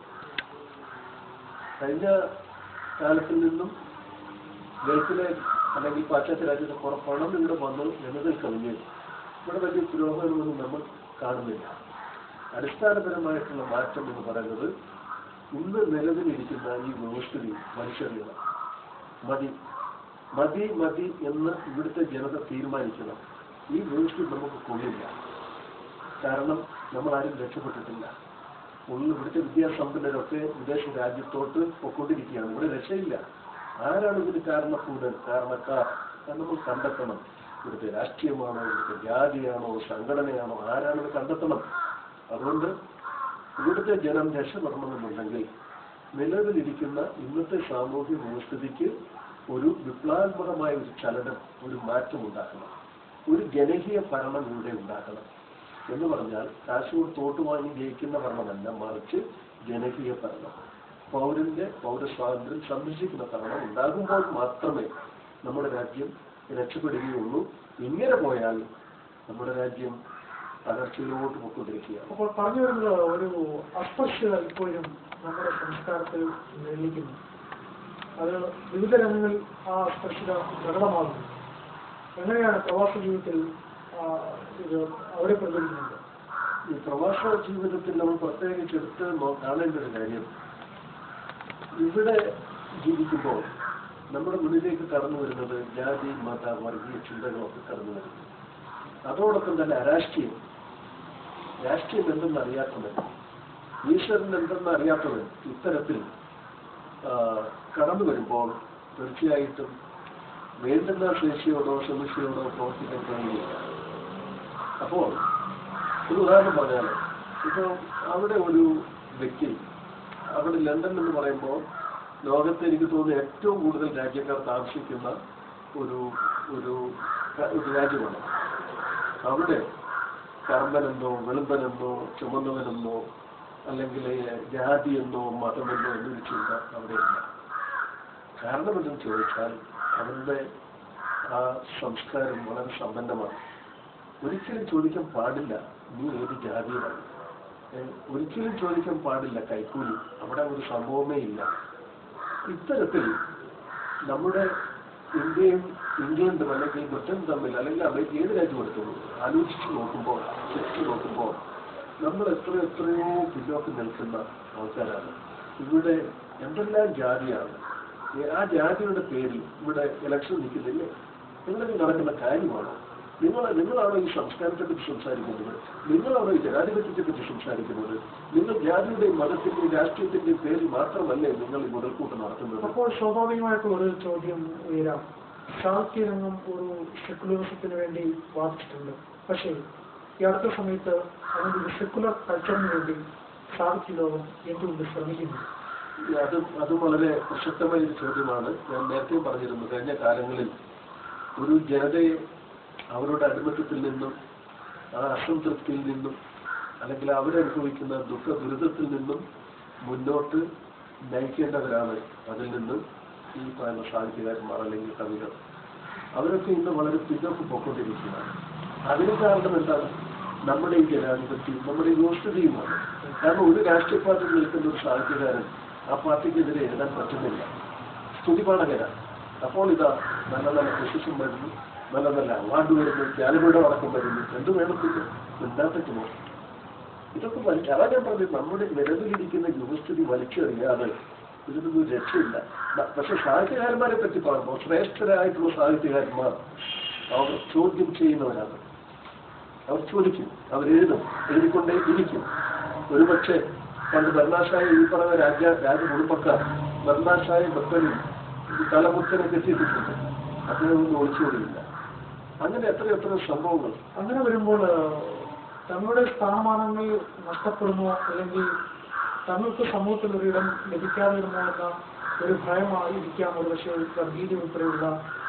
കഴിഞ്ഞ കാലത്തിൽ നിന്നും ഗൾഫിലെ അല്ലെങ്കിൽ പാശ്ചാത്യ രാജ്യത്തെ കുറെ പണം ഇവിടെ വന്ന് എന്നതിൽ കവിഞ്ഞ് ഇവിടെ വലിയ പുരോഗമനമൊന്നും നമ്മൾ കാണുന്നില്ല. അടിസ്ഥാനപരമായിട്ടുള്ള മാറ്റം എന്ന് പറയുന്നത് ഇന്ന് നിലവിലിരിക്കുന്ന ഈ വ്യവസ്ഥിതി മനുഷ്യരില്ല. മതി മതി മതി എന്ന് ഇവിടുത്തെ ജനത തീരുമാനിക്കണം. ഈ വ്യവസ്ഥിതി നമുക്ക് കൊള്ളില്ല. കാരണം നമ്മളാരും രക്ഷപ്പെട്ടിട്ടില്ല. ഇവിടുത്തെ വിദ്യാസമ്പന്നരൊക്കെ വിദേശ രാജ്യത്തോട്ട് പൊക്കൊണ്ടിരിക്കുകയാണ്. ഇവിടെ രക്ഷയില്ല. ആരാണ് ഇതിന് കാരണക്കാർ അത് നമ്മൾ കണ്ടെത്തണം. ഇവിടുത്തെ രാഷ്ട്രീയമാണോ, ഇവിടുത്തെ ജാതിയാണോ, സംഘടനയാണോ, ആരാണിത് കണ്ടെത്തണം. അതുകൊണ്ട് ഇവിടുത്തെ ജനം രക്ഷപ്പെടണമെന്നുണ്ടെങ്കിൽ നിലവിലിരിക്കുന്ന ഇന്നത്തെ സാമൂഹ്യ വ്യവസ്ഥിതിക്ക് ഒരു വിപ്ലവാത്മകമായ ഒരു ചലനം, ഒരു മാറ്റം ഉണ്ടാക്കണം. ഒരു ജനകീയ ഭരണം ഇവിടെ ഉണ്ടാക്കണം. എന്ന് പറഞ്ഞാൽ കാശൂർ തോട്ട് വാങ്ങി ജയിക്കുന്ന ഭരണമല്ല, മറിച്ച് ജനകീയ ഭരണം, പൗരസ്വാതന്ത്ര്യം സംരക്ഷിക്കുന്ന ഭരണം ഉണ്ടാകുമ്പോൾ മാത്രമേ നമ്മുടെ രാജ്യം രക്ഷപ്പെടുകയുള്ളൂ. ഇങ്ങനെ പോയാൽ നമ്മുടെ രാജ്യം തകർച്ചയിലോട്ട് പോയിക്കൊണ്ടിരിക്കുകയാണ്. അപ്പോൾ പറഞ്ഞു വരുന്നത് ഒരു അസ്പൃശ്യത ഇപ്പോഴും നമ്മുടെ സംസ്കാരത്തിൽ നിലനിൽക്കുന്നു. അത് വിവിധ രംഗങ്ങളിൽ ആ അസ്പൃശ്യത പ്രകടമാകുന്നു. എങ്ങനെയാണ് പ്രവാസ ജീവിതത്തിൽ ഇത് അവിടെ പ്രതിഫലിക്കുന്നത്? ഈ പ്രവാസ ജീവിതത്തിൽ നമ്മൾ പ്രത്യേകിച്ച് എടുത്ത് കാണേണ്ട ഒരു കാര്യം, ഇവിടെ ജീവിക്കുമ്പോൾ നമ്മുടെ മുന്നിലേക്ക് കടന്നു വരുന്നത് ജാതി, മത, വർഗീയ ചിന്തകളൊക്കെ കടന്നു വരുന്നു. അതോടൊപ്പം തന്നെ രാഷ്ട്രീയം എന്തെന്ന് അറിയാത്തവൻ, ഈശ്വരൻ എന്തെന്ന് അറിയാത്തവൻ ഇത്തരത്തിൽ കടന്നു വരുമ്പോൾ തീർച്ചയായിട്ടും വേണ്ടുന്ന ശേഷിയോടോ സമസ്യയോടോ പ്രവർത്തിക്കാൻ കഴിയില്ല. അപ്പോൾ ഒരു ഉദാഹരണം പറഞ്ഞാൽ, ഇപ്പോൾ അവിടെ ഒരു വ്യക്തി, അവിടെ ലണ്ടൻ എന്ന് പറയുമ്പോൾ ലോകത്തെ എനിക്ക് തോന്നുന്നു ഏറ്റവും കൂടുതൽ രാജ്യക്കാർ താമസിക്കുന്ന ഒരു രാജ്യമാണ്. അവിടെ കർമ്മനെന്നോ വെളുമ്പനെന്നോ ചുമന്നവനെന്നോ അല്ലെങ്കിൽ ജാതിയെന്നോ മതമെന്നോ എന്നൊരു ചിന്ത അവിടെയില്ല. കാരണം എന്തെന്ന് ചോദിച്ചാൽ അവരുടെ ആ സംസ്കാരം വളരെ സമ്പന്നമാണ്. ഒരിക്കലും ചോദിക്കാൻ പാടില്ല നീ ഏത് ജാതിയിലാണ്, ഒരിക്കലും ചോദിക്കാൻ പാടില്ല കൈക്കൂലി, അവിടെ ഒരു സംഭവമേ ഇല്ല. ഇത്തരത്തിൽ നമ്മുടെ ഇന്ത്യയും ഇംഗ്ലണ്ടും അല്ലെങ്കിൽ ബ്രിട്ടൻ തമ്മിൽ അല്ലെങ്കിൽ അമേരിക്ക ഏത് രാജ്യം എടുത്തുള്ളൂ ആലോചിച്ച് നോക്കുമ്പോൾ നമ്മൾ എത്രയോ പിന്നോക്കം നിൽക്കുന്ന ആൾക്കാരാണ്. ഇവിടെ എന്തെല്ലാം ജാതിയാണ്. ആ ജാതിയുടെ പേരിൽ ഇവിടെ ഇലക്ഷൻ നിൽക്കുന്നില്ലേ? എന്തെങ്കിലും നടക്കുന്ന കാര്യമാണോ? നിങ്ങളാണോ ഈ സംസ്കാരത്തെപ്പറ്റി സംസാരിക്കുന്നത്? നിങ്ങളാണോ ഈ ജനാധിപത്യത്തെപ്പറ്റി സംസാരിക്കുന്നത്? നിങ്ങൾ ജാതിയുടെയും മതത്തിന്റെയും രാഷ്ട്രീയത്തിന്റെയും പേരിൽ മാത്രമല്ലേ നിങ്ങൾ ഈ മുതൽക്കൂട്ട് നടത്തുന്നത്? അപ്പോൾ സ്വാഭാവികമായിട്ടുള്ള ഒരു ചോദ്യം ഉയരാം. സാഹിത്യരംഗം ഒരു സെക്കുലറിസത്തിന് വേണ്ടി വാദിച്ചിട്ടുണ്ട്. പക്ഷേ ഈ അടുത്ത സമയത്ത് അതിന്റെ സെക്കുലർ കൾച്ചറിന് വേണ്ടി സാഹിത്യ ലോകം എന്തുകൊണ്ട് ശ്രമിക്കുന്നു? അതും വളരെ പ്രസക്തമായ ഒരു ചോദ്യമാണ്. ഞാൻ നേരത്തെ പറഞ്ഞിരുന്നു, കഴിഞ്ഞ കാലങ്ങളിൽ ഒരു ജനതയെ അവരുടെ അടിമത്തത്തിൽ നിന്നും ആ അസംതൃപ്തിയിൽ നിന്നും അല്ലെങ്കിൽ അവരനുഭവിക്കുന്ന ദുഃഖ ദുരിതത്തിൽ നിന്നും മുന്നോട്ട് നയിക്കേണ്ടവരാണ് അതിൽ നിന്നും ഈ പറയുന്ന സാഹിത്യകാരന്മാർ അല്ലെങ്കിൽ കവികൾ. അവരൊക്കെ ഇന്ന് വളരെ പിന്നോട്ട് പോയിക്കൊണ്ടിരിക്കുകയാണ്. അതിന് കാരണം എന്താണ്? നമ്മുടെ ഈ ജനാധിപത്യവും നമ്മുടെ ഈ വ്യവസ്ഥിതിയുമാണ്. കാരണം ഒരു രാഷ്ട്രീയ പാർട്ടി നിൽക്കുന്ന ഒരു സാഹിത്യകാരൻ ആ പാർട്ടിക്കെതിരെ എഴുതാൻ പറ്റുന്നില്ല, സ്തുതിപാഠകരാണ്. അപ്പോൾ ഇതാ നല്ല നല്ല പൊസിഷൻ വരുന്നു, നല്ല നല്ല അവാർഡ് വരുന്നു, ജ്ഞാനപീഠം അടക്കം വരുന്നു, എന്ത് വേണത്തില്ല എന്താ പറ്റുമോ? ഇതൊക്കെ അതാ ഞാൻ പറഞ്ഞത്, നമ്മുടെ നിലവിലിരിക്കുന്ന വ്യവസ്ഥിതി വലിച്ചെറിയാതെ ഇതിനൊന്നും രക്ഷയില്ല. പക്ഷെ സാഹിത്യകാരന്മാരെ പറ്റി പറയുമ്പോൾ ശ്രേഷ്ഠരായിട്ടുള്ള സാഹിത്യകാരന്മാർ അവർ ചോദ്യം ചെയ്യുന്നവരാണ്. അവർ ചോദിക്കും, അവരെഴുതും, എഴുതിക്കൊണ്ടേ ഇരിക്കും. ഒരുപക്ഷെ പണ്ട് ബർണാഷായ ഈ പറഞ്ഞ രാജകുടുംബക്കാർ ബർണാഷായ ബക്കലിൽ തലമുത്തനെ കെട്ടിയിട്ടിട്ടുണ്ട്. അദ്ദേഹമൊന്നും ഒളിച്ചുകൂടിയില്ല. അങ്ങനെ എത്ര സംഭവങ്ങൾ. അങ്ങനെ വരുമ്പോൾ തങ്ങളുടെ സ്ഥാനമാനങ്ങൾ നഷ്ടപ്പെടുമോ, അല്ലെങ്കിൽ തങ്ങൾക്ക് സമൂഹത്തിൽ ഒരിടം ലഭിക്കാതെ വരുമോ എന്ന ഒരു ഭയമായിരിക്കാം ഒരുപക്ഷെ വർഗീയത ഉൾപ്പെടെയുള്ള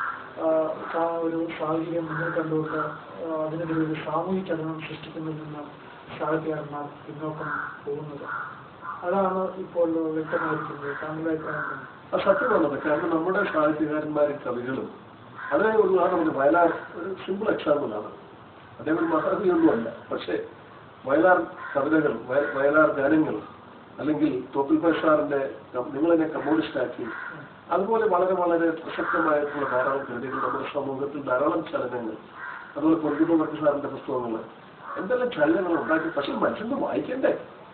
ഒരു സാഹചര്യം മുന്നിൽ കണ്ടുകൊണ്ട് അതിനെതിരെ ഒരു സാമൂഹിക ചലനം സൃഷ്ടിക്കുന്നതിന് സാഹിത്യകാരന്മാർ പിന്നോക്കം പോകുന്നത്. അതാണ് ഇപ്പോൾ വ്യക്തമായിരിക്കുന്നത്. താങ്കളുടെ അഭിപ്രായം? സത്യമാണത്. കാരണം നമ്മുടെ സാഹിത്യകാരന്മാരും കവികളും, അതേ ഒരു ഉദാഹരണം വയലാർ ഒരു സിമ്പിൾ എക്സാമ്പിളാണ്. അദ്ദേഹം ഒരു മഹാകവിയൊന്നുമല്ല, പക്ഷേ വയലാർ കവിതകൾ, വയലാർ ഗാനങ്ങൾ, അല്ലെങ്കിൽ തോപ്പിൽ സാറിന്റെ നിങ്ങളെന്നെ കമ്മ്യൂണിസ്റ്റാക്കി, അതുപോലെ വളരെ വളരെ പ്രസക്തമായിട്ടുള്ള ധാരാളം കൃതികൾ നമ്മുടെ സമൂഹത്തിൽ ധാരാളം ചലനങ്ങൾ, അതുപോലെ കൊൽക്കുമ്പ സാറിന്റെ പുസ്തകങ്ങൾ, എന്തെല്ലാം ചലനങ്ങൾ ഉണ്ടാക്കി. പക്ഷെ മനുഷ്യന് വായിക്കണ്ടേ?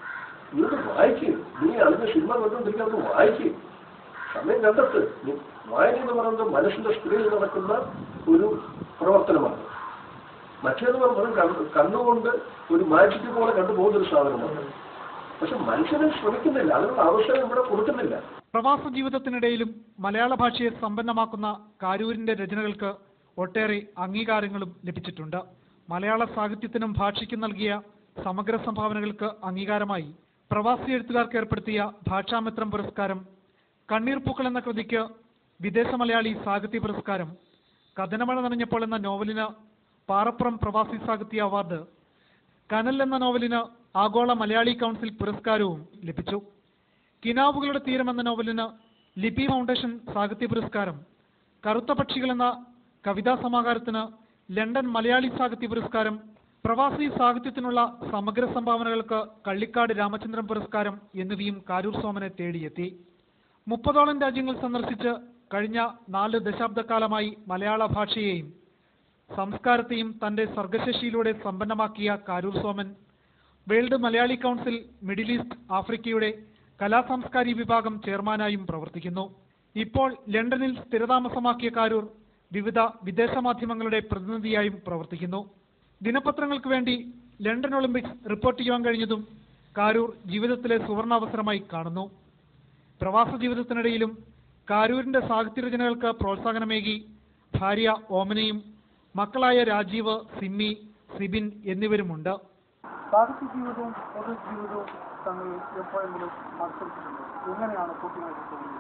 നീ വായിക്കും. നീ അതിന്റെ സിനിമ കണ്ടുകൊണ്ടിരിക്കുന്നത് വായിക്കും, സമയം കണ്ടെത്ത്. വായന എന്ന് പറയുന്നത് മനസ്സിന്റെ സ്ക്രീനിൽ നടക്കുന്ന ഒരു പ്രവർത്തനമാണ്. മറ്റേത് പറയുന്നത് കണ്ണുകൊണ്ട് ഒരു മാജിക് പോലെ കണ്ടുപോകുന്നൊരു സാധനമാണ്. പക്ഷെ മനുഷ്യനെ ശ്രമിക്കുന്നില്ല, അതിനുള്ള അവസരം ഇവിടെ കൊടുക്കുന്നില്ല. പ്രവാസ ജീവിതത്തിനിടയിലും മലയാള ഭാഷയെ സമ്പന്നമാക്കുന്ന കാരൂരിന്റെ രചനകൾക്ക് ഒട്ടേറെ അംഗീകാരങ്ങളും ലഭിച്ചിട്ടുണ്ട്. മലയാള സാഹിത്യത്തിനും ഭാഷയ്ക്കും നൽകിയ സമഗ്ര സംഭാവനകൾക്ക് അംഗീകാരമായി പ്രവാസി എഴുത്തുകാർക്ക് ഏർപ്പെടുത്തിയ ഭാഷാമിത്രം പുരസ്കാരം, കണ്ണീർ പൂക്കൾ എന്ന കൃതിക്ക് വിദേശ മലയാളി സാഹിത്യ പുരസ്കാരം, കഥനമഴ നനഞ്ഞപ്പോൾ എന്ന നോവലിന് പാറപ്പുറം പ്രവാസി സാഹിത്യ അവാർഡ്, കനൽ എന്ന നോവലിന് ആഗോള മലയാളി കൗൺസിൽ പുരസ്കാരവും ലഭിച്ചു. കിനാവുകളുടെ തീരം എന്ന നോവലിന് ലിപി ഫൗണ്ടേഷൻ സാഹിത്യ പുരസ്കാരം, കറുത്ത പക്ഷികൾ എന്ന കവിതാ സമാഹാരത്തിന് ലണ്ടൻ മലയാളി സാഹിത്യ പുരസ്കാരം, പ്രവാസി സാഹിത്യത്തിനുള്ള സമഗ്ര സംഭാവനകൾക്ക് കള്ളിക്കാട് രാമചന്ദ്രൻ പുരസ്കാരം എന്നിവയും കാരൂർ സോമനെ തേടിയെത്തി. 30ഓളം രാജ്യങ്ങൾ സന്ദർശിച്ച് കഴിഞ്ഞ 4 ദശാബ്ദക്കാലമായി മലയാള ഭാഷയെയും സംസ്കാരത്തെയും തന്റെ സർഗശേഷിയിലൂടെ സമ്പന്നമാക്കിയ Karoor Soman world Malayali council middle east ആഫ്രിക്കയുടെ കലാസാംസ്കാരിക വിഭാഗം ചെയർമാനായും പ്രവർത്തിക്കുന്നു. ഇപ്പോൾ ലണ്ടനിൽ സ്ഥിരതാമസമാക്കിയ കാരൂർ വിവിധ വിദേശ മാധ്യമങ്ങളുടെ പ്രതിനിധിയായും പ്രവർത്തിക്കുന്നു. ദിനപത്രങ്ങൾക്ക് വേണ്ടി ലണ്ടൻ ഒളിമ്പിക്സ് റിപ്പോർട്ട് ചെയ്യാൻ കഴിഞ്ഞതും കാരൂർ ജീവിതത്തിലെ സുവർണാവസരമായി കാണുന്നു. പ്രവാസ ജീവിതത്തിനിടയിലും കാരൂരിന്റെ സാഹിത്യരചനകൾക്ക് പ്രോത്സാഹനമേകി ഭാര്യ ഓമനയും മക്കളായ രാജീവ്, സിമ്മി, സിബിൻ എന്നിവരുമുണ്ട്. സാഹിത്യ ജീവിതവും പൊതു ജീവിതവും തമ്മിൽ എപ്പോഴെങ്കിലും മത്സരിച്ചിട്ടുണ്ട്? എങ്ങനെയാണ് കൂട്ടിമാറ്റി തോന്നുന്നത്?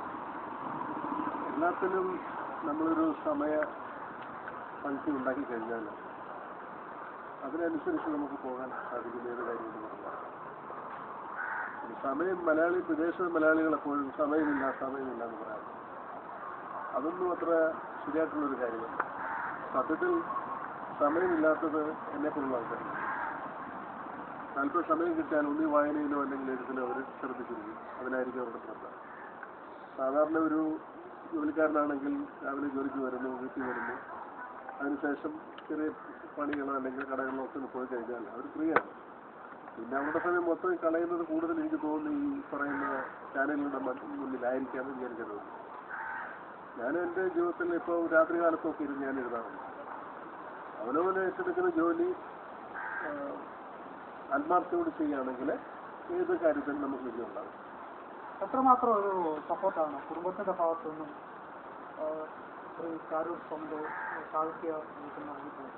എല്ലാത്തിനും നമ്മളൊരു സമയ പങ്ക്തി ഉണ്ടാക്കി കഴിഞ്ഞാൽ അതിനനുസരിച്ച് നമുക്ക് പോകാൻ സാധിക്കുന്ന ഏത് കാര്യമെന്ന് പറഞ്ഞാൽ സമയം വിദേശ മലയാളികൾ എപ്പോഴും സമയമില്ല എന്ന് പറയാം. അതൊന്നും അത്ര ശരിയായിട്ടുള്ളൊരു കാര്യമല്ല. സത്യത്തിൽ സമയമില്ലാത്തത് എന്നെപ്പോലുള്ള ആൾക്കാരാണ്. അല്പം സമയം കിട്ടിയാൽ ഒന്നീ വായനയിലോ അല്ലെങ്കിൽ എഴുത്തിലോ അവർ ശ്രദ്ധിച്ചിരിക്കും. അതിനായിരിക്കും അവരുടെ ശ്രദ്ധ. സാധാരണ ഒരു ജോലിക്കാരനാണെങ്കിൽ രാവിലെ ജോലിക്ക് വരുന്നു, വീട്ടിൽ വരുന്നു, അതിനുശേഷം ചെറിയ പണികളോ അല്ലെങ്കിൽ കടകളിലോ ഒക്കെ പോയി കഴിഞ്ഞാൽ അവർ ഫ്രീ ആണ്. പിന്നെ അവരുടെ സമയം മൊത്തം കളയുന്നത് കൂടുതൽ എനിക്ക് തോന്നുന്നു ഈ പറയുന്ന ചാനലുകളുടെ മുന്നിലായിരിക്കാമെന്ന് ഞാൻ കരുതുന്നു. ഞാൻ എൻ്റെ ജീവിതത്തിൽ ഇപ്പോൾ രാത്രി കാലത്തൊക്കെ ഇരുന്ന് ഞാൻ എഴുതാറുണ്ട്. അവനവന് ഏറ്റെടുക്കുന്ന ജോലി ആത്മാർത്ഥയോട് ചെയ്യുകയാണെങ്കിൽ ഏത് കാര്യത്തിലും നമുക്ക് വിജയമുണ്ടാകും. എത്രമാത്രം ഒരു സപ്പോർട്ടാണ് കുടുംബത്തിന്റെ ഭാഗത്തു നിന്നും ശ്രീ കാരൂർ സോമന്റെ സാഹിത്യ ജീവിതത്തിൽ നൽകിയിട്ടുള്ളത്?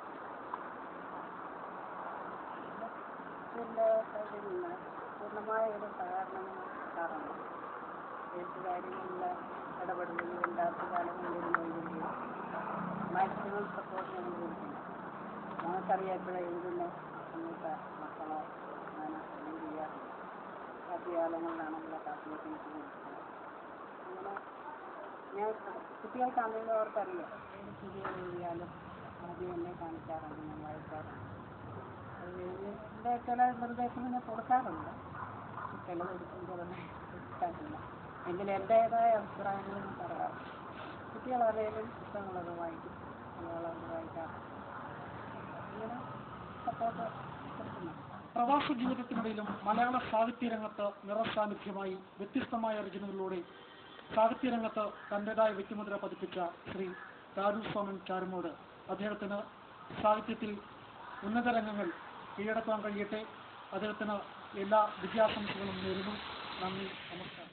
ഇതിൻ്റെ പൂർണ്ണമായ ഒരു സഹകരണം കാരണം എഴുത്തുകാരികളിൽ ഇടപെടുന്നതിന് രണ്ടാമത്തെ കാലങ്ങളിൽ മാക്സിമം സപ്പോർട്ട് ഞങ്ങൾ കൊടുക്കുന്നു. നമുക്കറിയാം ഇവിടെ എഴുതുന്ന സമയത്ത് മക്കളോ അങ്ങനെ ഒന്നും ചെയ്യാറില്ല. ആദ്യകാലങ്ങളിലാണല്ലോ കാത്തിലേക്ക് കൊടുക്കുന്നത്. അങ്ങനെ ഞാൻ കുട്ടികൾക്കാണെങ്കിലും അവർക്കറിയാം ഏത് പുതിയ എഴുതിയാലും ആദ്യം എന്നെ കാണിക്കാറുണ്ട്, ഞാൻ വായിക്കാറുണ്ട്. അത് കഴിഞ്ഞ് എൻ്റെ ചില നിർദ്ദേശങ്ങൾ ഞാൻ കൊടുക്കാറുണ്ട്, ചിലത് എടുക്കും ചിലത് എടുക്കാറില്ല. എങ്കിലും എൻ്റേതായ അഭിപ്രായങ്ങൾ ഞാൻ പറയാറുണ്ട്. കുട്ടികളറിയാലും പുസ്തകങ്ങളൊക്കെ വായിക്കും, മലയാളമൊക്കെ വായിക്കാറുണ്ട്. ഇങ്ങനെ സപ്പോർട്ട് കൊടുക്കുന്നുണ്ട്. പ്രവാസ ജീവിതത്തിനിടയിലും മലയാള സാഹിത്യരംഗത്ത് നിറസാന്നിധ്യമായി വ്യത്യസ്തമായ രചനകളിലൂടെ സാഹിത്യരംഗത്ത് തൻ്റെതായ വ്യക്തിമുദ്ര പതിപ്പിച്ച ശ്രീ കാരൂർ സോമൻ ചാരുമോട് അദ്ദേഹത്തിന് സാഹിത്യത്തിൽ ഉന്നത രംഗങ്ങൾ കീഴടക്കാൻ കഴിയട്ടെ. അദ്ദേഹത്തിന് എല്ലാ വിദ്യാശംസകളും നേരുന്നു. നന്ദി, നമസ്കാരം.